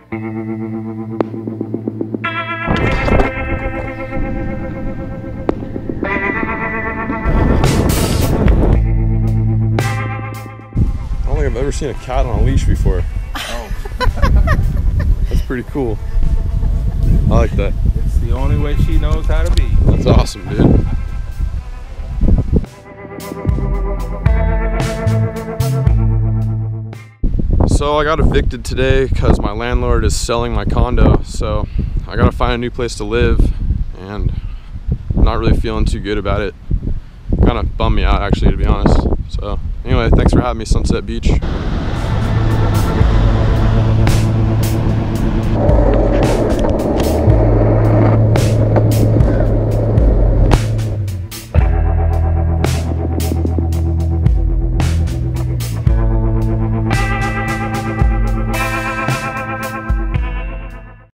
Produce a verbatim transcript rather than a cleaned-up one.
I don't think I've ever seen a cat on a leash before. Oh. That's pretty cool. I like that. It's the only way she knows how to be. That's awesome, dude. So I got evicted today because my landlord is selling my condo. So I gotta find a new place to live, and I'm not really feeling too good about it. Kind of bummed me out, actually, to be honest. So anyway, thanks for having me, Sunset Beach.